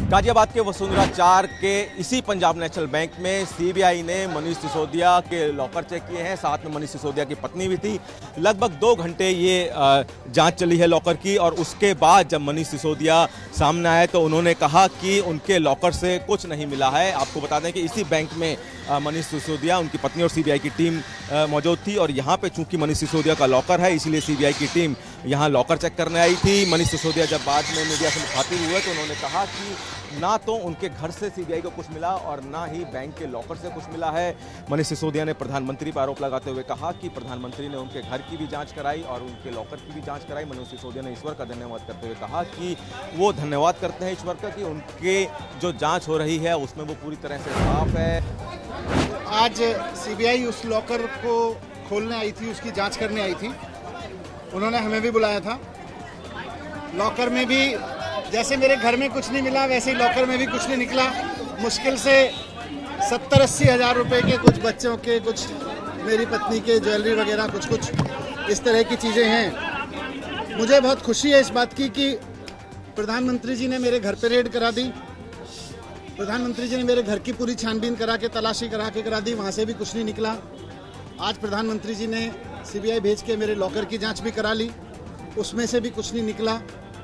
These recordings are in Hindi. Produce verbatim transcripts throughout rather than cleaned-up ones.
गाजियाबाद के वसुंधरा चार के इसी पंजाब नेशनल बैंक में सीबीआई ने मनीष सिसोदिया के लॉकर चेक किए हैं। साथ में मनीष सिसोदिया की पत्नी भी थी। लगभग दो घंटे ये जांच चली है लॉकर की, और उसके बाद जब मनीष सिसोदिया सामने आए तो उन्होंने कहा कि उनके लॉकर से कुछ नहीं मिला है। आपको बता दें कि इसी बैंक में मनीष सिसोदिया, उनकी पत्नी और सीबीआई की टीम मौजूद थी, और यहाँ पे चूंकि मनीष सिसोदिया का लॉकर है इसीलिए सीबीआई की टीम यहाँ लॉकर चेक करने आई थी। मनीष सिसोदिया जब बाद में मीडिया से मुखातिब हुए तो उन्होंने कहा कि ना तो उनके घर से सीबीआई को कुछ मिला और ना ही बैंक के लॉकर से कुछ मिला है। मनीष सिसोदिया ने प्रधानमंत्री पर आरोप लगाते हुए कहा कि प्रधानमंत्री ने उनके घर की भी जांच कराई और उनके लॉकर की भी जांच कराई। मनीष सिसोदिया ने ईश्वर का धन्यवाद करते हुए कहा कि वो धन्यवाद करते हैं ईश्वर का कि उनके जो जाँच हो रही है उसमें वो पूरी तरह से साफ है। आज सीबीआई उस लॉकर को खोलने आई थी, उसकी जांच करने आई थी। उन्होंने हमें भी बुलाया था। लॉकर में भी जैसे मेरे घर में कुछ नहीं मिला वैसे ही लॉकर में भी कुछ नहीं निकला। मुश्किल से सत्तर अस्सी हज़ार रुपए के कुछ बच्चों के, कुछ मेरी पत्नी के ज्वेलरी वगैरह कुछ कुछ इस तरह की चीज़ें हैं। मुझे बहुत खुशी है इस बात की कि प्रधानमंत्री जी ने मेरे घर पे रेड करा दी। प्रधानमंत्री जी ने मेरे घर की पूरी छानबीन करा के, तलाशी करा के करा दी, वहाँ से भी कुछ नहीं निकला। आज प्रधानमंत्री जी ने सीबीआई भेज के मेरे लॉकर की जांच भी करा ली, उसमें से भी कुछ नहीं निकला।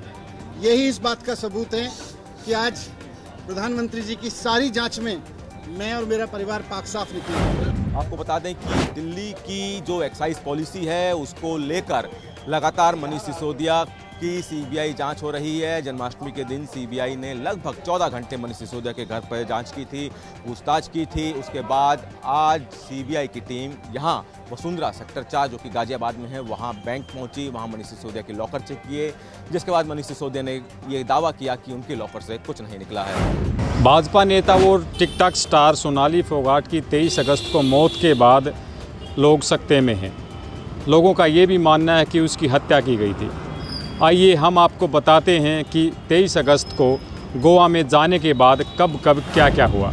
यही इस बात का सबूत है कि आज प्रधानमंत्री जी की सारी जांच में मैं और मेरा परिवार पाक साफ निकले। आपको बता दें कि दिल्ली की जो एक्साइज पॉलिसी है उसको लेकर लगातार मनीष सिसोदिया की सीबीआई जांच हो रही है। जन्माष्टमी के दिन सीबीआई ने लगभग चौदह घंटे मनीष सिसोदिया के घर पर जांच की थी, पूछताछ की थी। उसके बाद आज सीबीआई की टीम यहां वसुंधरा सेक्टर चार जो कि गाजियाबाद में है वहां बैंक पहुंची, वहां मनीष सिसोदिया के लॉकर चेक किए, जिसके बाद मनीष सिसोदिया ने ये दावा किया कि उनके लॉकर से कुछ नहीं निकला है। भाजपा नेता और टिकटॉक स्टार सोनाली फोगाट की तेईस अगस्त को मौत के बाद लोग सकते में हैं। लोगों का ये भी मानना है कि उसकी हत्या की गई थी। आइए हम आपको बताते हैं कि तेईस अगस्त को गोवा में जाने के बाद कब कब क्या क्या हुआ।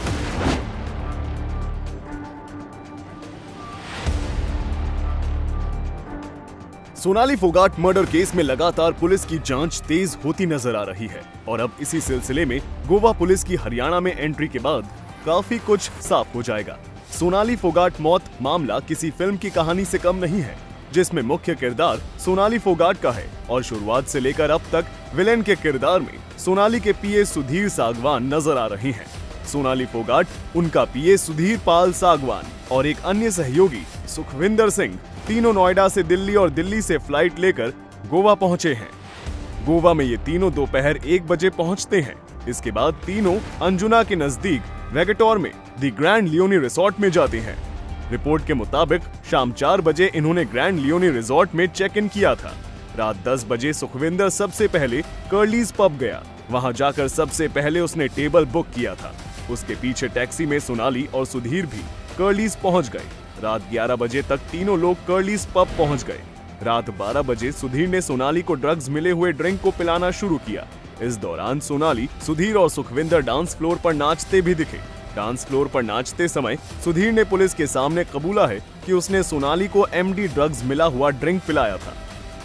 सोनाली फोगाट मर्डर केस में लगातार पुलिस की जांच तेज होती नजर आ रही है, और अब इसी सिलसिले में गोवा पुलिस की हरियाणा में एंट्री के बाद काफी कुछ साफ हो जाएगा। सोनाली फोगाट मौत मामला किसी फिल्म की कहानी से कम नहीं है, जिसमें मुख्य किरदार सोनाली फोगाट का है, और शुरुआत से लेकर अब तक विलेन के किरदार में सोनाली के पीए सुधीर सागवान नजर आ रही हैं। सोनाली फोगाट, उनका पीए सुधीर पाल सागवान और एक अन्य सहयोगी सुखविंदर सिंह तीनों नोएडा से दिल्ली और दिल्ली से फ्लाइट लेकर गोवा पहुंचे हैं। गोवा में ये तीनों दोपहर एक बजे पहुंचते हैं। इसके बाद तीनों अंजुना के नजदीक वेगेटोर में दी ग्रैंड लियोनी रिसोर्ट में जाते हैं। रिपोर्ट के मुताबिक शाम चार बजे इन्होंने ग्रैंड लियोनी रिसोर्ट में चेक इन किया था। रात दस बजे सुखविंदर सबसे पहले कर्लीज पब गया। वहां जाकर सबसे पहले उसने टेबल बुक किया था। उसके पीछे टैक्सी में सोनाली और सुधीर भी कर्लीज पहुंच गए। रात ग्यारह बजे तक तीनों लोग कर्लीज पब पहुंच गए। रात बारह बजे सुधीर ने सोनाली को ड्रग्स मिले हुए ड्रिंक को पिलाना शुरू किया। इस दौरान सोनाली, सुधीर और सुखविंदर डांस फ्लोर पर नाचते भी दिखे। डांस फ्लोर पर नाचते समय सुधीर ने पुलिस के सामने कबूला है कि उसने सोनाली को एमडी ड्रग्स मिला हुआ ड्रिंक पिलाया था।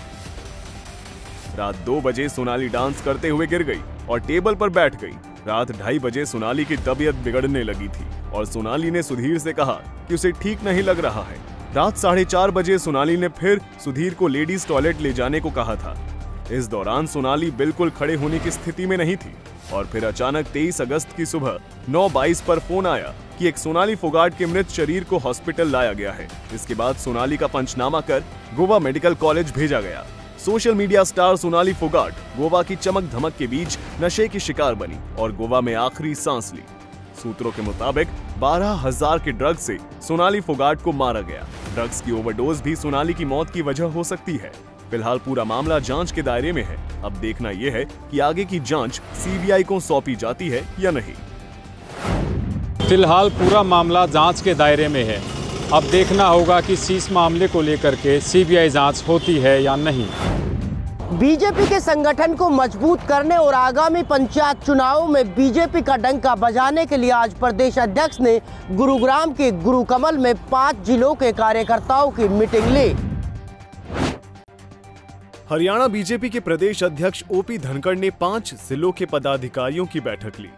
रात दो बजे सोनाली डांस करते हुए गिर गई और टेबल पर बैठ गई। रात ढाई बजे सोनाली की तबीयत बिगड़ने लगी थी और सोनाली ने सुधीर से कहा कि उसे ठीक नहीं लग रहा है। रात साढ़े चार बजे सोनाली ने फिर सुधीर को लेडीज टॉयलेट ले जाने को कहा था। इस दौरान सोनाली बिल्कुल खड़े होने की स्थिति में नहीं थी, और फिर अचानक तेईस अगस्त की सुबह नौ बाईस पर फोन आया कि एक सोनाली फोगाट के मृत शरीर को हॉस्पिटल लाया गया है। इसके बाद सोनाली का पंचनामा कर गोवा मेडिकल कॉलेज भेजा गया। Social media star Sonali Phogat Goa की चमक धमक के बीच नशे की शिकार बनी और गोवा में आखिरी सांस ली। सूत्रों के मुताबिक बारह हजार के ड्रग्स से सोनाली फोगाट को मारा गया। ड्रग्स की ओवरडोज भी सोनाली की मौत की वजह हो सकती है। फिलहाल पूरा मामला जांच के दायरे में है। अब देखना यह है कि आगे की जांच सीबीआई को सौंपी जाती है या नहीं। फिलहाल पूरा मामला जांच के दायरे में है। अब देखना होगा कि इस मामले को लेकर के सीबीआई जांच होती है या नहीं। बीजेपी के संगठन को मजबूत करने और आगामी पंचायत चुनावों में बीजेपी का डंका बजाने के लिए आज प्रदेश अध्यक्ष ने गुरुग्राम के गुरुकमल में पांच जिलों के कार्यकर्ताओं की मीटिंग ली। हरियाणा बीजेपी के प्रदेश अध्यक्ष ओपी धनखड़ ने पांच जिलों के पदाधिकारियों की बैठक ली।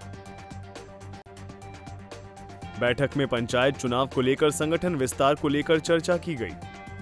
बैठक में पंचायत चुनाव को लेकर संगठन विस्तार को लेकर चर्चा की गई।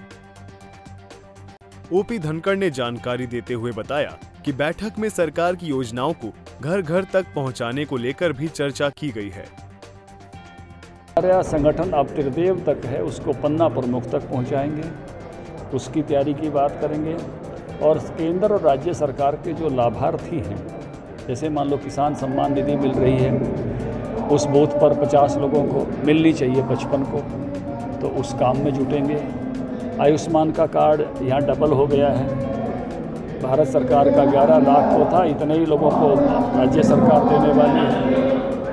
ओपी धनखड़ ने जानकारी देते हुए बताया कि बैठक में सरकार की योजनाओं को घर घर तक पहुंचाने को लेकर भी चर्चा की गई है। हमारा संगठन अब त्रिदेव तक है, उसको पन्ना प्रमुख तक पहुंचाएंगे, उसकी तैयारी की बात करेंगे। और केंद्र और राज्य सरकार के जो लाभार्थी हैं, जैसे मान लो किसान सम्मान निधि मिल रही है, उस बूथ पर पचास लोगों को मिलनी चाहिए, पचपन को, तो उस काम में जुटेंगे। आयुष्मान का कार्ड यहाँ डबल हो गया है, भारत सरकार का ग्यारह लाख को था, इतने ही लोगों को राज्य सरकार देने वाली है।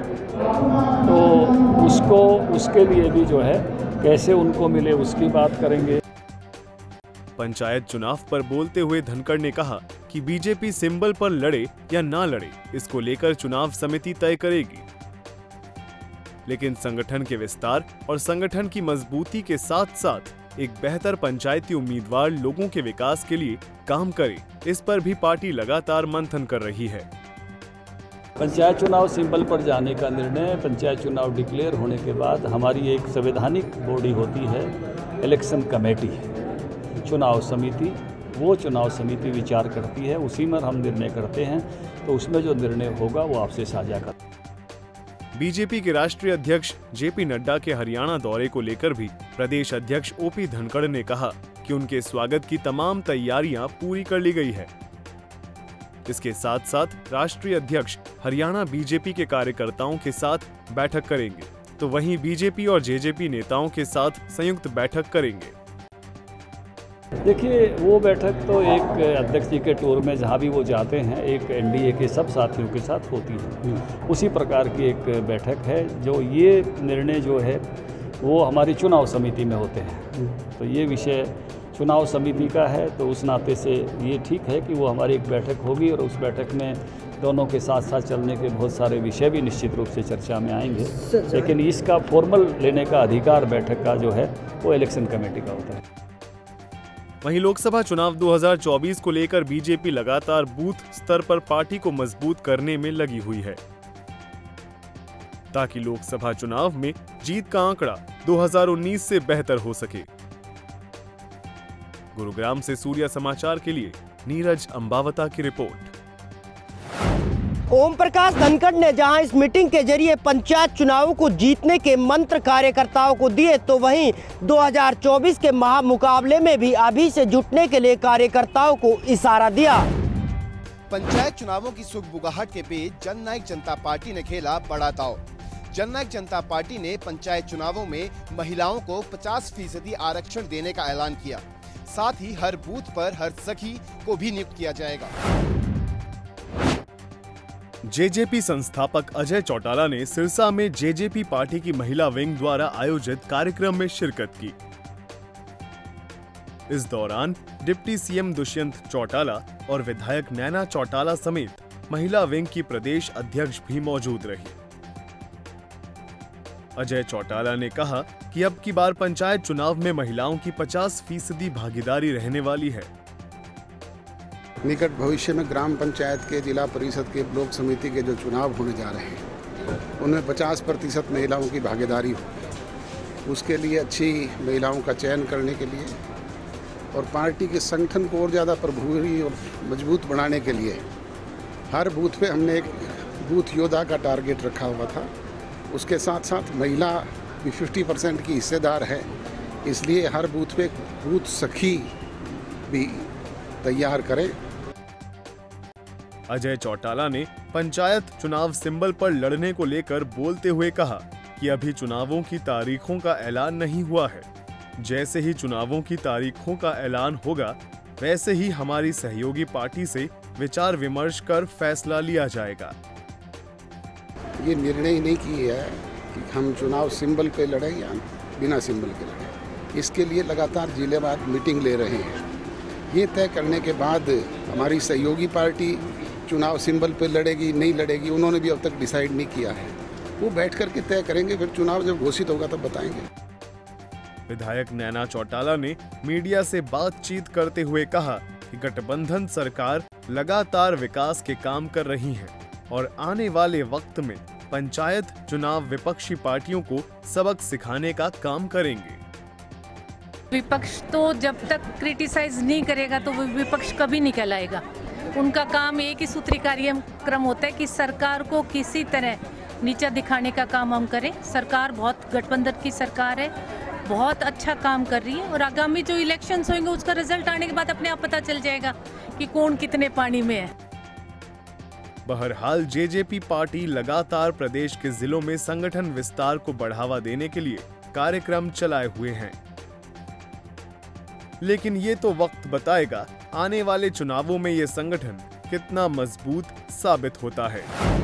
तो उसको उसके लिए भी जो है कैसे उनको मिले उसकी बात करेंगे। पंचायत चुनाव पर बोलते हुए धनखड़ ने कहा कि बीजेपी सिंबल पर लड़े या ना लड़े, इसको लेकर चुनाव समिति तय करेगी। लेकिन संगठन के विस्तार और संगठन की मजबूती के साथ साथ एक बेहतर पंचायती उम्मीदवार लोगों के विकास के लिए काम करे, इस पर भी पार्टी लगातार मंथन कर रही है। पंचायत चुनाव सिंबल पर जाने का निर्णय पंचायत चुनाव डिक्लेयर होने के बाद हमारी एक संवैधानिक बॉडी होती है, इलेक्शन कमेटी, चुनाव समिति। वो चुनाव समिति विचार करती है, उसी में हम निर्णय करते हैं, तो उसमें जो निर्णय होगा वो आपसे साझा कर। बीजेपी के राष्ट्रीय अध्यक्ष जेपी नड्डा के हरियाणा दौरे को लेकर भी प्रदेश अध्यक्ष ओपी धनखड़ ने कहा कि उनके स्वागत की तमाम तैयारियां पूरी कर ली गई है। इसके साथ साथ राष्ट्रीय अध्यक्ष हरियाणा बीजेपी के कार्यकर्ताओं के साथ बैठक करेंगे, तो वहीं बीजेपी और जेजेपी नेताओं के साथ संयुक्त बैठक करेंगे। देखिए, वो बैठक तो एक अध्यक्ष जी के टूर में जहाँ भी वो जाते हैं, एक एनडीए के सब साथियों के साथ होती है, उसी प्रकार की एक बैठक है। जो ये निर्णय जो है वो हमारी चुनाव समिति में होते हैं, तो ये विषय चुनाव समिति का है, तो उस नाते से ये ठीक है कि वो हमारी एक बैठक होगी और उस बैठक में दोनों के साथ साथ चलने के बहुत सारे विषय भी निश्चित रूप से चर्चा में आएंगे। लेकिन इसका फॉर्मल लेने का अधिकार बैठक का जो है वो इलेक्शन कमेटी का होता है। वहीं लोकसभा चुनाव दो हज़ार चौबीस को लेकर बीजेपी लगातार बूथ स्तर पर पार्टी को मजबूत करने में लगी हुई है, ताकि लोकसभा चुनाव में जीत का आंकड़ा दो हज़ार उन्नीस से बेहतर हो सके। गुरुग्राम से सूर्या समाचार के लिए नीरज अंबावता की रिपोर्ट। ओम प्रकाश धनखड़ ने जहां इस मीटिंग के जरिए पंचायत चुनावों को जीतने के मंत्र कार्यकर्ताओं को दिए, तो वहीं दो हज़ार चौबीस के महामुकाबले में भी अभी से जुटने के लिए कार्यकर्ताओं को इशारा दिया। पंचायत चुनावों की सुगबुगाहट के बीच जननायक जनता पार्टी ने खेला बड़ा दांव। जननायक जनता पार्टी ने पंचायत चुनावों में महिलाओं को पचास फीसदी आरक्षण देने का ऐलान किया। साथ ही हर बूथ पर हर सखी को भी नियुक्त किया जाएगा। जेजेपी संस्थापक अजय चौटाला ने सिरसा में जेजेपी पार्टी की महिला विंग द्वारा आयोजित कार्यक्रम में शिरकत की। इस दौरान डिप्टी सीएम दुष्यंत चौटाला और विधायक नैना चौटाला समेत महिला विंग की प्रदेश अध्यक्ष भी मौजूद रही। अजय चौटाला ने कहा कि अब की बार पंचायत चुनाव में महिलाओं की पचास फीसदी भागीदारी रहने वाली है। निकट भविष्य में ग्राम पंचायत के, जिला परिषद के, ब्लॉक समिति के जो चुनाव होने जा रहे हैं, उनमें पचास प्रतिशत महिलाओं की भागीदारी हो। उसके लिए अच्छी महिलाओं का चयन करने के लिए और पार्टी के संगठन को और ज़्यादा प्रभावी और मजबूत बनाने के लिए हर बूथ पे हमने एक बूथ योद्धा का टारगेट रखा हुआ था। उसके साथ साथ महिला भी पचास परसेंट की हिस्सेदार है, इसलिए हर बूथ पे बूथ सखी भी तैयार करें। अजय चौटाला ने पंचायत चुनाव सिंबल पर लड़ने को लेकर बोलते हुए कहा कि अभी चुनावों की तारीखों का ऐलान नहीं हुआ है। जैसे ही चुनावों की तारीखों का ऐलान होगा, वैसे ही हमारी सहयोगी पार्टी से विचार विमर्श कर फैसला लिया जाएगा। ये निर्णय ही नहीं किया है कि हम चुनाव सिंबल पे लड़ें या बिना सिंबल के लड़ें। इसके लिए लगातार जिलेवार मीटिंग ले रहे हैं। ये तय करने के बाद हमारी सहयोगी पार्टी चुनाव सिंबल पे लड़ेगी नहीं लड़ेगी, उन्होंने भी अब तक डिसाइड नहीं किया है। वो बैठ करके तय करेंगे, फिर चुनाव जब घोषित होगा तब बताएंगे। विधायक नैना चौटाला ने मीडिया से बातचीत करते हुए कहा कि गठबंधन सरकार लगातार विकास के काम कर रही है और आने वाले वक्त में पंचायत चुनाव विपक्षी पार्टियों को सबक सिखाने का काम करेंगे। विपक्ष तो जब तक क्रिटिसाइज नहीं करेगा तो वो विपक्ष कभी नहीं कहलाएगा। उनका काम एक ही सूत्री कार्यक्रम होता है कि सरकार को किसी तरह नीचा दिखाने का काम हम करें। सरकार बहुत गठबंधन की सरकार है, बहुत अच्छा काम कर रही है और आगामी जो इलेक्शंस होंगे उसका रिजल्ट आने के बाद अपने आप पता चल जाएगा कि कौन कितने पानी में है। बहरहाल जेजेपी पार्टी लगातार प्रदेश के जिलों में संगठन विस्तार को बढ़ावा देने के लिए कार्यक्रम चलाए हुए हैं, लेकिन ये तो वक्त बताएगा आने वाले चुनावों में ये संगठन कितना मजबूत साबित होता है।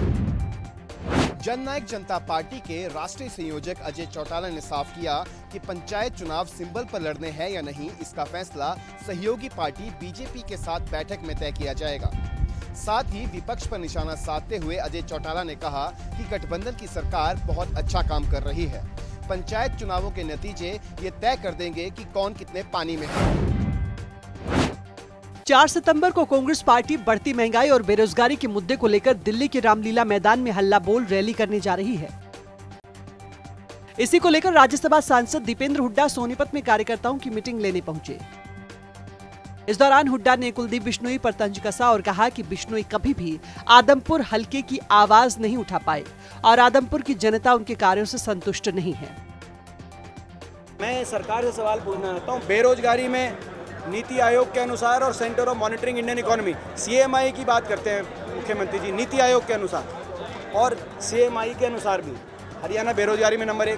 जननायक जनता पार्टी के राष्ट्रीय संयोजक अजय चौटाला ने साफ किया कि पंचायत चुनाव सिंबल पर लड़ने हैं या नहीं, इसका फैसला सहयोगी पार्टी बीजेपी के साथ बैठक में तय किया जाएगा। साथ ही विपक्ष पर निशाना साधते हुए अजय चौटाला ने कहा कि गठबंधन की सरकार बहुत अच्छा काम कर रही है। पंचायत चुनावों के नतीजे ये तय कर देंगे कि कौन कितने पानी में है। चार सितंबर को कांग्रेस पार्टी बढ़ती महंगाई और बेरोजगारी के मुद्दे को लेकर दिल्ली के रामलीला मैदान में हल्ला बोल रैली करने जा रही है। इसी को लेकर राज्यसभा सांसद दीपेंद्र हुड्डा सोनीपत में कार्यकर्ताओं की मीटिंग लेने पहुंचे। इस दौरान हुड्डा ने कुलदीप बिश्नोई पर तंज कसा और कहा कि बिश्नोई कभी भी आदमपुर हलके की आवाज नहीं उठा पाए और आदमपुर की जनता उनके कार्यों से संतुष्ट नहीं है। मैं सरकार से सवाल पूछना चाहता हूँ, बेरोजगारी में नीति आयोग के अनुसार और centre of monitoring Indian economy CMI की बात करते हैं मुख्यमंत्री जी, नीति आयोग के अनुसार और सीएमआई के अनुसार भी हरियाणा बेरोजगारी में नंबर एक।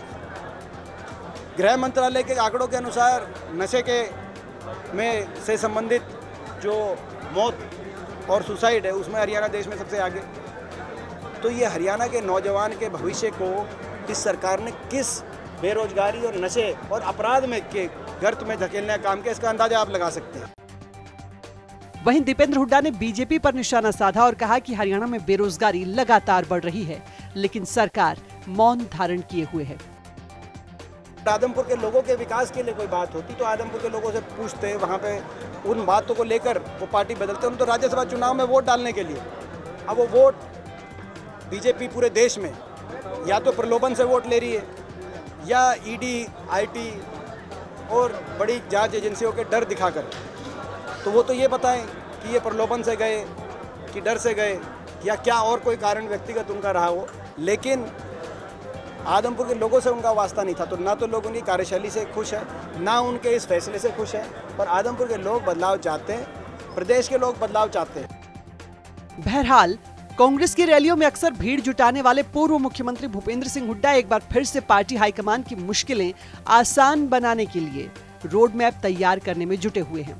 गृह मंत्रालय के आंकड़ों के अनुसार नशे के में से संबंधित जो मौत और सुसाइड है उसमें हरियाणा देश में सबसे आगे। तो ये हरियाणा के नौजवान के भविष्य को इस सरकार ने किस बेरोजगारी और नशे और अपराध में के गर्त में धकेलने का काम किया, इसका अंदाजा आप लगा सकते हैं। वहीं दीपेंद्र हुड्डा ने बीजेपी पर निशाना साधा और कहा कि हरियाणा में बेरोजगारी लगातार बढ़ रही है, लेकिन सरकार मौन धारण किए हुए है। आदमपुर के लोगों के विकास के लिए कोई बात होती तो आदमपुर के लोगों से पूछते, वहाँ पे उन बातों को लेकर वो पार्टी बदलते। उन तो राज्यसभा चुनाव में वोट डालने के लिए, अब वो वोट बीजेपी पूरे देश में या तो प्रलोभन से वोट ले रही है या ईडी, आईटी और बड़ी जांच एजेंसियों के डर दिखाकर। तो वो तो ये बताएं कि ये प्रलोभन से गए कि डर से गए या क्या और कोई कारण व्यक्तिगत उनका रहा हो, लेकिन आदमपुर के लोगों से उनका वास्ता नहीं था। तो ना तो लोग उनकी कार्यशैली से खुश है, ना उनके इस फैसले से खुश है। पर आदमपुर के लोग बदलाव चाहते हैं, प्रदेश के लोग बदलाव चाहते हैं। बहरहाल कांग्रेस की रैलियों में अक्सर भीड़ जुटाने वाले पूर्व मुख्यमंत्री भूपेंद्र सिंह हुड्डा एक बार फिर से पार्टी हाईकमान की मुश्किलें आसान बनाने के लिए रोड मैप तैयार करने में जुटे हुए हैं।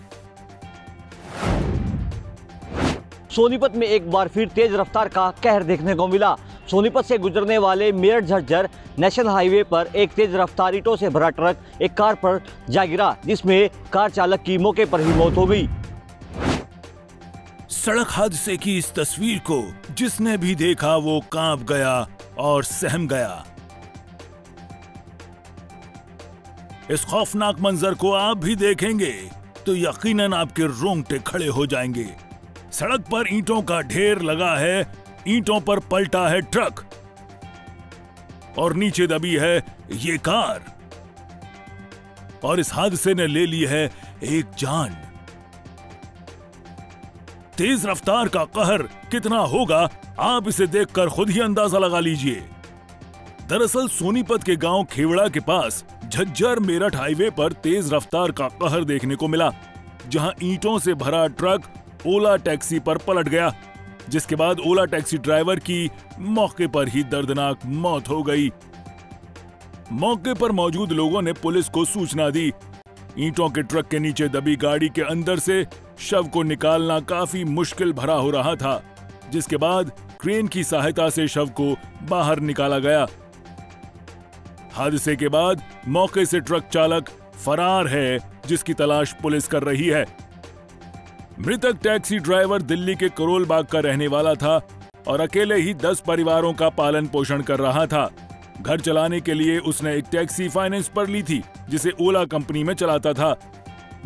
सोनीपत में एक बार फिर तेज रफ्तार का कहर देखने को मिला। सोनीपत से गुजरने वाले मेरठ झज्जर नेशनल हाईवे पर एक तेज रफ्तार ईंटों से भरा ट्रक एक कार पर जा गिरा, जिसमें कार चालक की मौके पर ही मौत हो गई। सड़क हादसे की इस तस्वीर को जिसने भी देखा वो कांप गया और सहम गया। इस खौफनाक मंजर को आप भी देखेंगे तो यकीनन आपके रोंगटे खड़े हो जाएंगे। सड़क पर ईंटों का ढेर लगा है, ईंटों पर पलटा है ट्रक और नीचे दबी है ये कार, और इस हादसे ने ले ली है एक जान। तेज रफ्तार का कहर कितना होगा आप इसे देखकर खुद ही अंदाजा लगा लीजिए। दरअसल सोनीपत के गांव खेवड़ा के पास झज्जर मेरठ हाईवे पर तेज रफ्तार का कहर देखने को मिला, जहां ईंटों से भरा ट्रक ओला टैक्सी पर पलट गया, जिसके बाद ओला टैक्सी ड्राइवर की मौके पर ही दर्दनाक मौत हो गई। मौके पर मौजूद लोगों ने पुलिस को सूचना दी। ईंटों के ट्रक के नीचे दबी गाड़ी के अंदर से शव को निकालना काफी मुश्किल भरा हो रहा था, जिसके बाद क्रेन की सहायता से शव को बाहर निकाला गया। हादसे के बाद मौके से ट्रक चालक फरार है, जिसकी तलाश पुलिस कर रही है। मृतक टैक्सी ड्राइवर दिल्ली के करोल बाग का रहने वाला था और अकेले ही दस परिवारों का पालन पोषण कर रहा था। घर चलाने के लिए उसने एक टैक्सी फाइनेंस पर ली थी, जिसे ओला कंपनी में चलाता था।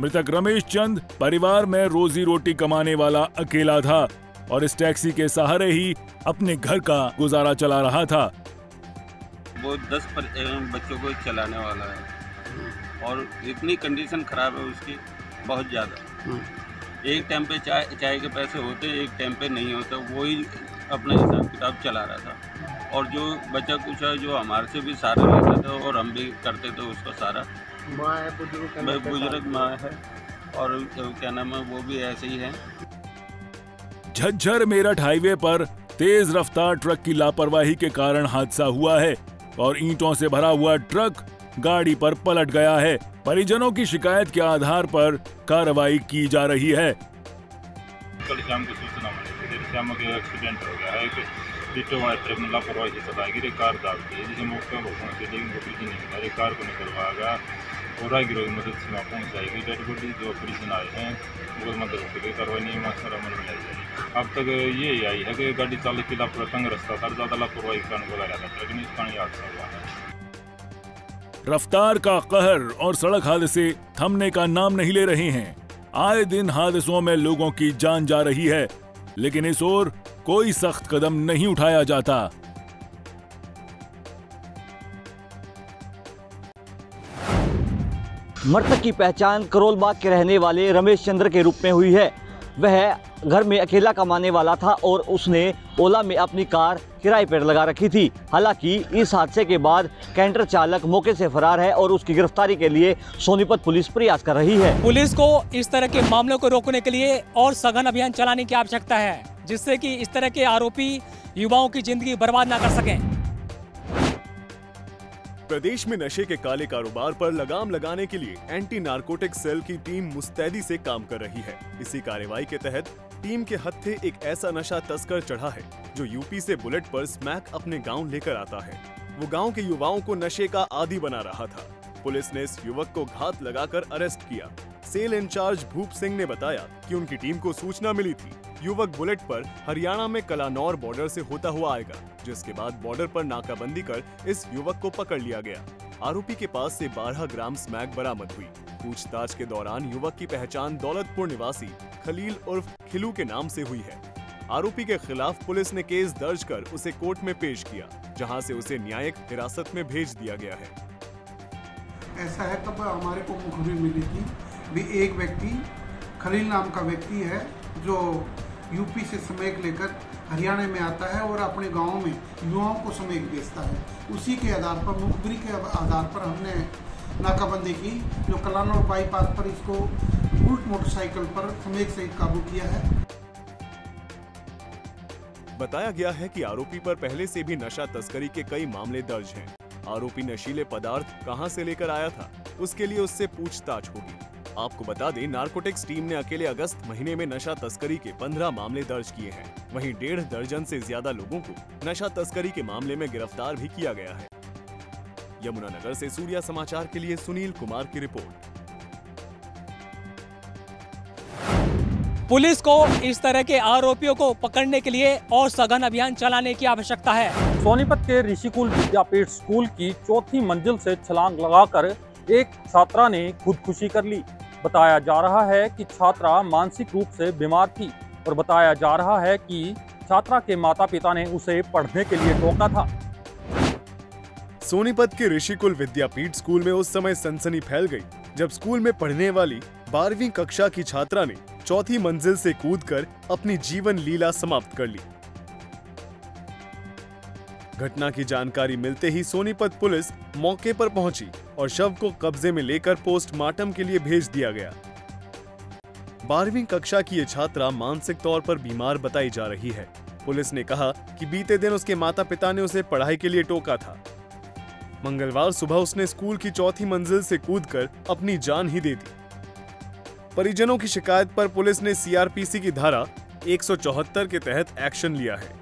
मृतक रमेश चंद परिवार में रोजी रोटी कमाने वाला अकेला था और इस टैक्सी के सहारे ही अपने घर का गुजारा चला रहा था। वो दस बच्चों को चलाने वाला है और इतनी कंडीशन खराब है उसकी, बहुत ज़्यादा। एक टाइम पे चाय चाय के पैसे होते, एक टाइम पे नहीं होता, वही अपना हिसाब किताब चला रहा था। और जो बच्चा कुछ है जो हमारे से भी सारा लेता था और हम भी करते थे उसका सारा। माँ है, बुजुर्ग बुजुर्ग माँ है और क्या नाम है वो भी ऐसे ही है। झज्जर मेरठ हाईवे पर तेज रफ्तार ट्रक की लापरवाही के कारण हादसा हुआ है और ईंटों से भरा हुआ ट्रक गाड़ी पर पलट गया है। परिजनों की शिकायत के आधार पर कार्रवाई की जा रही है। कल शाम को सूचना मिली, देर शाम को एक्सीडेंट हो गया है कि पीछे वाले ट्रक ने लापरवाही से चलाई कार दाबती है, जिसे मौके पर पहुंच के लेकिन वो पीछे नहीं मिला, कार को निकलवाएगा और राहगीरों की मदद से वहाँ पहुँच जाएगी। डेड बॉडी जो परिजन आए हैं वो मदद होकर कार्रवाई नहीं मास्टर अमल में लाई जाएगी। अब तक ये आई है कि गाड़ी चालक की लापरवाही तंग रास्ता था, ज्यादा लापरवाही का अनुभव आया था, लेकिन इस कारण हादसा हुआ है। रफ्तार का कहर और सड़क हादसे थमने का नाम नहीं ले रहे हैं। आए दिन हादसों में लोगों की जान जा रही है, लेकिन इस ओर कोई सख्त कदम नहीं उठाया जाता। मृतक की पहचान करोलबाग के रहने वाले रमेश चंद्र के रूप में हुई है। वह घर में अकेला कमाने वाला था और उसने ओला में अपनी कार किराए पर लगा रखी थी। हालांकि इस हादसे के बाद कैंटर चालक मौके से फरार है और उसकी गिरफ्तारी के लिए सोनीपत पुलिस प्रयास कर रही है। पुलिस को इस तरह के मामलों को रोकने के लिए और सघन अभियान चलाने की आवश्यकता है, जिससे कि इस तरह के आरोपी युवाओं की जिंदगी बर्बाद ना कर सकें। प्रदेश में नशे के काले कारोबार पर लगाम लगाने के लिए एंटी नारकोटिक सेल की टीम मुस्तैदी से काम कर रही है। इसी कार्रवाई के तहत टीम के हत्थे एक ऐसा नशा तस्कर चढ़ा है जो यूपी से बुलेट पर स्मैक अपने गांव लेकर आता है। वो गांव के युवाओं को नशे का आदी बना रहा था। पुलिस ने इस युवक को घात लगाकर अरेस्ट किया। सेल इंचार्ज भूप सिंह ने बताया कि उनकी टीम को सूचना मिली थी युवक बुलेट पर हरियाणा में कलानौर बॉर्डर से होता हुआ आएगा, जिसके बाद बॉर्डर पर नाकाबंदी कर इस युवक को पकड़ लिया गया। आरोपी के पास से बारह ग्राम स्मैक बरामद हुई। पूछताछ के दौरान युवक की पहचान दौलतपुर निवासी खलील उर्फ खिलू के नाम से हुई है। आरोपी के खिलाफ पुलिस ने केस दर्ज कर उसे कोर्ट में पेश किया, जहां से उसे न्यायिक हिरासत में भेज दिया गया है। ऐसा है, तब हमारे को मुखबिर मिली थी भी एक व्यक्ति खलील नाम का व्यक्ति है जो यूपी से स्मैक लेकर हरियाणा में आता है और अपने गांव में युवाओं को स्मैक बेचता है। उसी के आधार पर, मुखबिरी के आधार पर हमने नाकाबंदी की, जो कलानौर बाईपास पर इसको उल्ट मोटरसाइकिल पर स्मैक सहित काबू किया है। बताया गया है कि आरोपी पर पहले से भी नशा तस्करी के कई मामले दर्ज हैं। आरोपी नशीले पदार्थ कहां से लेकर आया था, उसके लिए उससे पूछताछ होगी। आपको बता दें, नारकोटिक्स टीम ने अकेले अगस्त महीने में नशा तस्करी के पंद्रह मामले दर्ज किए हैं। वहीं डेढ़ दर्जन से ज्यादा लोगों को नशा तस्करी के मामले में गिरफ्तार भी किया गया है। यमुनानगर से सूर्या समाचार के लिए सुनील कुमार की रिपोर्ट। पुलिस को इस तरह के आरोपियों को पकड़ने के लिए और सघन अभियान चलाने की आवश्यकता है। सोनीपत के ऋषिकुल विद्यापीठ स्कूल की चौथी मंजिल से छलांग लगाकर एक छात्रा ने खुदकुशी कर ली। बताया जा रहा है कि छात्रा मानसिक रूप से बीमार थी और बताया जा रहा है कि छात्रा के माता पिता ने उसे पढ़ने के लिए रोका था। सोनीपत के ऋषिकुल विद्यापीठ स्कूल में उस समय सनसनी फैल गई जब स्कूल में पढ़ने वाली बारहवीं कक्षा की छात्रा ने चौथी मंजिल से कूदकर अपनी जीवन लीला समाप्त कर ली। घटना की जानकारी मिलते ही सोनीपत पुलिस मौके पर पहुंची और शव को कब्जे में लेकर पोस्टमार्टम के लिए भेज दिया गया। बारहवीं कक्षा की ये छात्रा मानसिक तौर पर बीमार बताई जा रही है। पुलिस ने कहा कि बीते दिन उसके माता पिता ने उसे पढ़ाई के लिए टोका था। मंगलवार सुबह उसने स्कूल की चौथी मंजिल से कूदकर अपनी जान ही दे दी। परिजनों की शिकायत पर पुलिस ने सीआरपीसी की धारा एक सौ चौहत्तर के तहत एक्शन लिया है।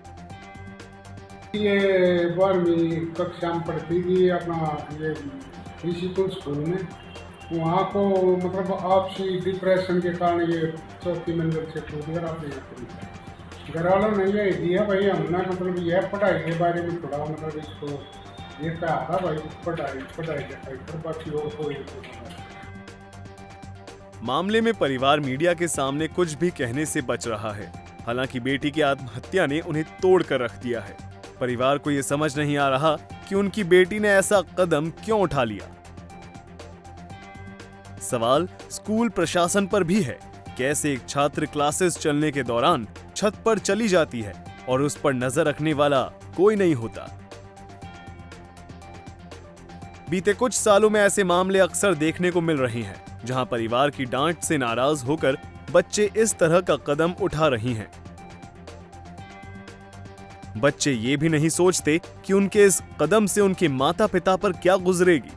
ये बारहवीं कक्षा में पढ़ती थी अपना ये ऋषिकुल स्कूल में। वहाँ को मतलब आपसी डिप्रेशन के कारण ये चौथी मंजिल से कूद कर आपने घर वालों ने ये दिया भाई हमने मतलब यह पढ़ाई के बारे में थोड़ा मतलब इसको ये कहा था भाई पढ़ाई पढ़ाई लिखाई पर बाकी और कोई। मामले में परिवार मीडिया के सामने कुछ भी कहने से बच रहा है। हालांकि बेटी की आत्महत्या ने उन्हें तोड़ कर रख दिया है। परिवार को ये समझ नहीं आ रहा कि उनकी बेटी ने ऐसा कदम क्यों उठा लिया। सवाल स्कूल प्रशासन पर भी है। कैसे एक छात्र क्लासेस चलने के दौरान छत पर चली जाती है और उस पर नजर रखने वाला कोई नहीं होता। बीते कुछ सालों में ऐसे मामले अक्सर देखने को मिल रहे हैं, जहां परिवार की डांट से नाराज होकर बच्चे इस तरह का कदम उठा रही हैं। बच्चे ये भी नहीं सोचते कि उनके इस कदम से उनके माता पिता पर क्या गुजरेगी।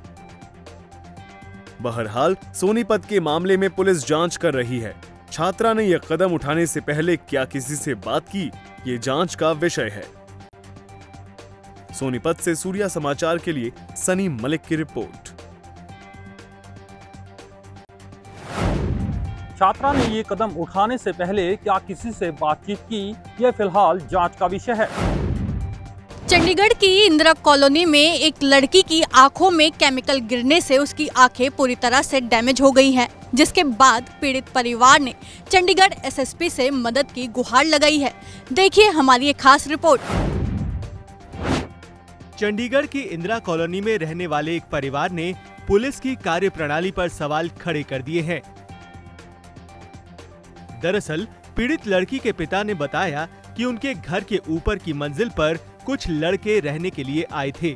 बहरहाल सोनीपत के मामले में पुलिस जांच कर रही है। छात्रा ने यह कदम उठाने से पहले क्या किसी से बात की, ये जांच का विषय है। सोनीपत से सूर्या समाचार के लिए सनी मलिक की रिपोर्ट। छात्रा ने ये कदम उठाने से पहले क्या किसी से बातचीत की, यह फिलहाल जांच का विषय है। चंडीगढ़ की इंदिरा कॉलोनी में एक लड़की की आंखों में केमिकल गिरने से उसकी आंखें पूरी तरह से डैमेज हो गई हैं, जिसके बाद पीड़ित परिवार ने चंडीगढ़ एसएसपी से मदद की गुहार लगाई है। देखिए हमारी एक खास रिपोर्ट। चंडीगढ़ की इंदिरा कॉलोनी में रहने वाले एक परिवार ने पुलिस की कार्यप्रणाली पर सवाल खड़े कर दिए हैं। दरअसल पीड़ित लड़की के पिता ने बताया कि उनके घर के ऊपर की मंजिल पर कुछ लड़के रहने के लिए आए थे,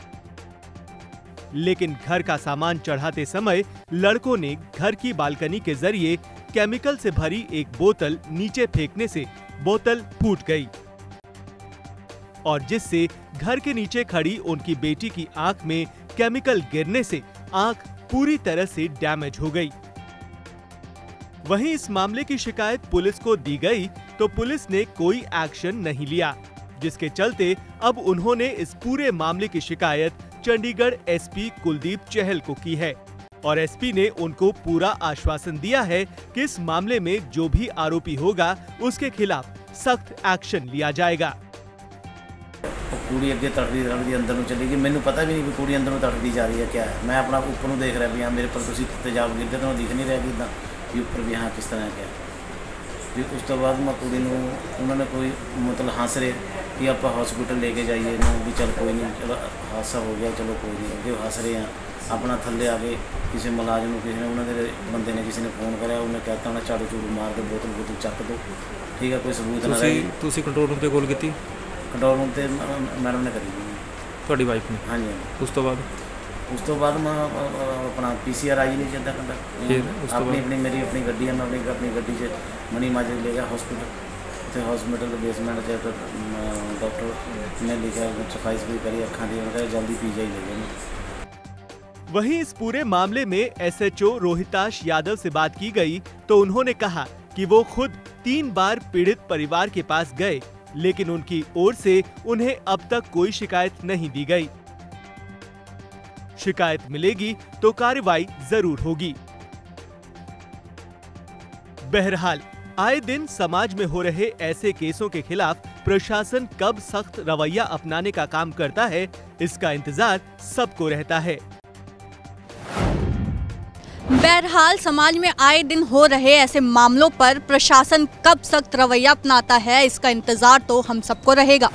लेकिन घर का सामान चढ़ाते समय लड़कों ने घर की बालकनी के जरिए केमिकल से भरी एक बोतल नीचे फेंकने से बोतल फूट गई और जिससे घर के नीचे खड़ी उनकी बेटी की आंख में केमिकल गिरने से आंख पूरी तरह से डैमेज हो गई। वहीं इस मामले की शिकायत पुलिस को दी गई तो पुलिस ने कोई एक्शन नहीं लिया, जिसके चलते अब उन्होंने इस पूरे मामले की शिकायत चंडीगढ़ एसपी कुलदीप चहल को की है और एसपी ने उनको पूरा आश्वासन दिया है कि इस मामले में जो भी आरोपी होगा उसके खिलाफ सख्त एक्शन लिया जाएगा। कुड़ी अगे तड़कदी तड़कदी अंदर ਨੂੰ चली गई। मैंने पता भी नहीं कि कुड़ी अंदर ਨੂੰ तड़कदी जा रही है क्या है। मैं अपना ऊपर ਨੂੰ देख रहा भी हाँ मेरे पर तुसी तेजाब गिरते तो दिख नहीं रहा कि इतना भी ऊपर भी हाँ किस तरह क्या फिर उस तो बाद मैं कुड़ी ਨੂੰ उन्होंने कोई मतलब हंस रहे कि आप हॉस्पिटल लेके जाइए ना भी चल कोई नहीं चलो हादसा हो गया चलो कोई नहीं अगे हंस रहे हैं अपना थले आके किसी मुलाजम को किसी ने उन्होंने बंदे ने किसी ने फोन कराया उन्हें कहता उन्हें झाड़ू झूड़ू मार दो बोतल बोतल चक दो ठीक है कोई सबूत ना रहे। ਤੁਸੀਂ ਕੰਟਰੋਲ ਰੂਮ ਤੇ ਕਾਲ ਕੀਤੀ? कंट्रोल रूम से मैडम ने करी ਤੁਹਾਡੀ ਵਾਈਫ ਨੇ? हाँ जी ਉਸ ਤੋਂ ਬਾਅਦ उस तो बाद मैं अपना पीसीआर आई नहीं चलता घंटा अपनी अपनी मेरी अपनी गड्डी है मैं अपनी अपनी गड्डी से मनी माजरे ले गया हॉस्पिटल तो हॉस्पिटल के बेसमेंट से डॉक्टर ने लिखा सफाई भी करी अखा दी उन्होंने जल्दी पीजीआई ले गए। वहीं इस पूरे मामले में एसएचओ रोहिताश यादव से बात की गई तो उन्होंने कहा कि वो खुद तीन बार पीड़ित परिवार के पास गए, लेकिन उनकी ओर से उन्हें अब तक कोई शिकायत नहीं दी गई। शिकायत मिलेगी तो कार्रवाई जरूर होगी। बहरहाल आए दिन समाज में हो रहे ऐसे केसों के खिलाफ प्रशासन कब सख्त रवैया अपनाने का काम करता है, इसका इंतजार सबको रहता है। बहरहाल समाज में आए दिन हो रहे ऐसे मामलों पर प्रशासन कब सख्त रवैया अपनाता है, इसका इंतजार तो हम सबको रहेगा।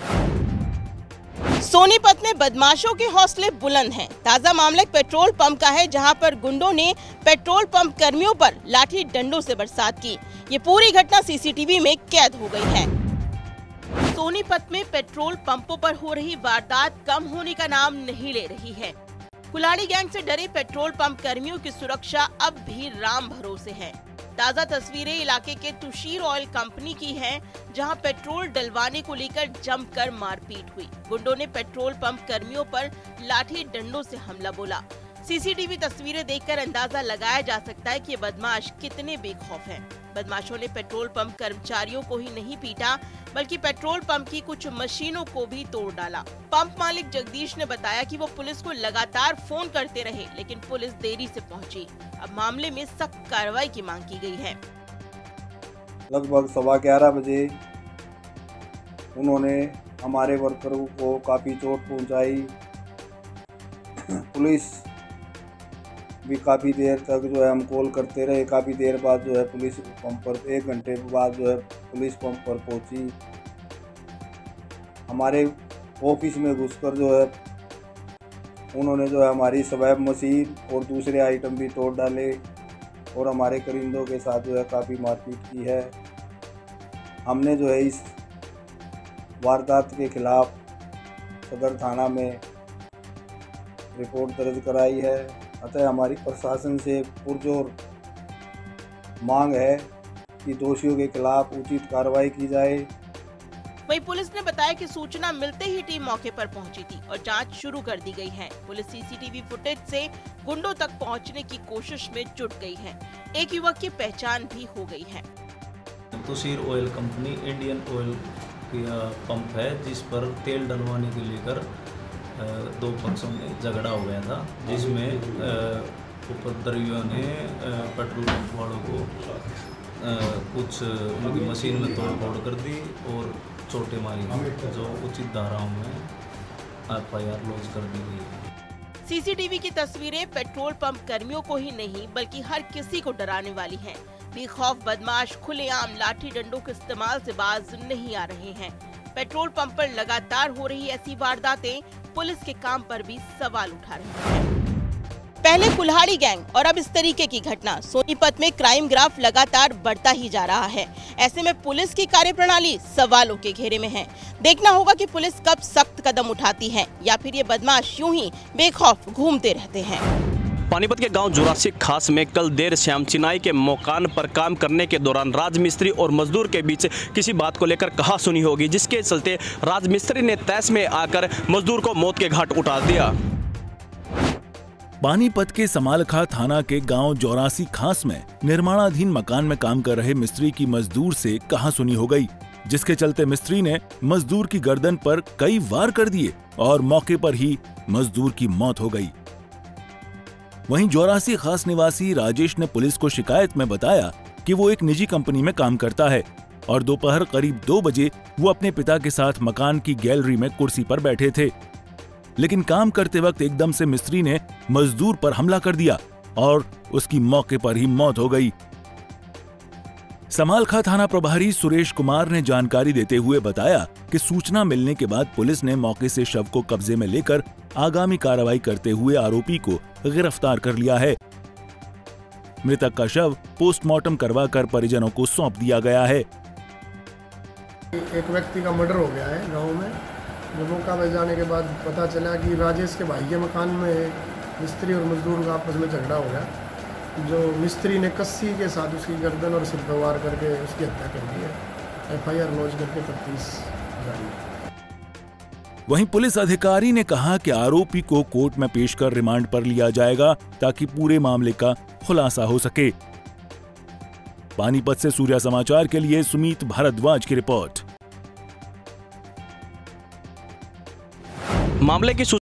सोनीपत में बदमाशों के हौसले बुलंद हैं। ताजा मामला पेट्रोल पंप का है, जहां पर गुंडों ने पेट्रोल पंप कर्मियों पर लाठी डंडों से बरसात की। ये पूरी घटना सीसीटीवी में कैद हो गई है। सोनीपत में पेट्रोल पंपों पर हो रही वारदात कम होने का नाम नहीं ले रही है। कुल्हाड़ी गैंग से डरे पेट्रोल पंप कर्मियों की सुरक्षा अब भी राम भरोसे है। ताजा तस्वीरें इलाके के तुशीर ऑयल कंपनी की हैं, जहां पेट्रोल डलवाने को लेकर जमकर मारपीट हुई। गुंडों ने पेट्रोल पंप कर्मियों पर लाठी डंडों से हमला बोला। सीसीटीवी तस्वीरें देखकर अंदाजा लगाया जा सकता है कि ये बदमाश कितने बेखौफ हैं। बदमाशों ने पेट्रोल पंप कर्मचारियों को ही नहीं पीटा, बल्कि पेट्रोल पंप की कुछ मशीनों को भी तोड़ डाला। पंप मालिक जगदीश ने बताया कि वो पुलिस को लगातार फोन करते रहे, लेकिन पुलिस देरी से पहुंची। अब मामले में सख्त कार्रवाई की मांग की गई है। लगभग सवा ग्यारह बजे उन्होंने हमारे वर्करों को काफी चोट पहुंचाई। पुलिस भी काफ़ी देर तक जो है हम कॉल करते रहे। काफ़ी देर बाद जो है पुलिस पंप पर, एक घंटे बाद जो है पुलिस पंप पर पहुंची। हमारे ऑफिस में घुसकर जो है उन्होंने जो है हमारी स्वैप मशीन और दूसरे आइटम भी तोड़ डाले और हमारे करिंदों के साथ जो है काफ़ी मारपीट की है। हमने जो है इस वारदात के खिलाफ सदर थाना में रिपोर्ट दर्ज कराई है। अतः हमारी प्रशासन से पुरजोर मांग है कि दोषियों के खिलाफ उचित कार्रवाई की जाए। वहीं पुलिस ने बताया कि सूचना मिलते ही टीम मौके पर पहुंची थी और जांच शुरू कर दी गई है। पुलिस सीसीटीवी फुटेज से गुंडों तक पहुंचने की कोशिश में जुट गई है। एक युवक की पहचान भी हो गई है। तुसीर ऑयल कंपनी इंडियन ऑयल की पंप है, जिस पर तेल डलवाने के लेकर दो पक्षों में झगड़ा हो गया था, जिसमें उपद्रवियों ने पेट्रोल पंप वालों को कुछ उनकी मशीन में तोड़ फोड़ कर दी और चोटें मारी, जो उचित धाराओं में एफ आई आर लॉन्च कर दी गई है। सीसीटीवी की तस्वीरें पेट्रोल पंप कर्मियों को ही नहीं बल्कि हर किसी को डराने वाली हैं। बेखौफ बदमाश खुलेआम लाठी डंडों के इस्तेमाल से बाज नहीं आ रहे हैं। पेट्रोल पंप पर लगातार हो रही ऐसी वारदातें पुलिस के काम पर भी सवाल उठा रही हैं। पहले कुल्हाड़ी गैंग और अब इस तरीके की घटना। सोनीपत में क्राइम ग्राफ लगातार बढ़ता ही जा रहा है। ऐसे में पुलिस की कार्यप्रणाली सवालों के घेरे में है। देखना होगा कि पुलिस कब सख्त कदम उठाती है या फिर ये बदमाश यूं ही बेखौफ घूमते रहते हैं। पानीपत के गांव जुरासी खास में कल देर शाम चिनाई के मकान पर काम करने के दौरान राजमिस्त्री और मजदूर के बीच किसी बात को लेकर कहासुनी होगी, जिसके चलते राजमिस्त्री ने तैश में आकर मजदूर को मौत के घाट उतार दिया। पानीपत के समालखा थाना के गांव जौरासी खास में निर्माणाधीन मकान में काम कर रहे मिस्त्री की मजदूर से कहासुनी हो गई, जिसके चलते मिस्त्री ने मजदूर की गर्दन पर कई वार कर दिए और मौके पर ही मजदूर की मौत हो गई। वहीं जौरासी खास निवासी राजेश ने पुलिस को शिकायत में बताया कि वो एक निजी कंपनी में काम करता है और दोपहर करीब दो बजे वो अपने पिता के साथ मकान की गैलरी में कुर्सी पर बैठे थे, लेकिन काम करते वक्त एकदम से मिस्त्री ने मजदूर पर हमला कर दिया और उसकी मौके पर ही मौत हो गई। समालखा थाना प्रभारी सुरेश कुमार ने जानकारी देते हुए बताया कि सूचना मिलने के बाद पुलिस ने मौके से शव को कब्जे में लेकर आगामी कार्रवाई करते हुए आरोपी को गिरफ्तार कर लिया है। मृतक का शव पोस्टमार्टम करवाकर परिजनों को सौंप दिया गया है। एक व्यक्ति का मर्डर हो गया है गांव में। जब मौका मिल जाने के बाद पता चला कि राजेश के भाई के मकान में मिस्त्री और मजदूर का आपस में झगड़ा हो गया, जो मिस्त्री ने कस्सी के साथ उसकी गर्दन और सिर पर वार करके उसकी हत्या कर दी है। एफ आई आर लॉन्च करके तफ्तीश जारी। वहीं पुलिस अधिकारी ने कहा कि आरोपी को कोर्ट में पेश कर रिमांड पर लिया जाएगा ताकि पूरे मामले का खुलासा हो सके। पानीपत से सूर्या समाचार के लिए सुमित भारद्वाज की रिपोर्ट। मामले की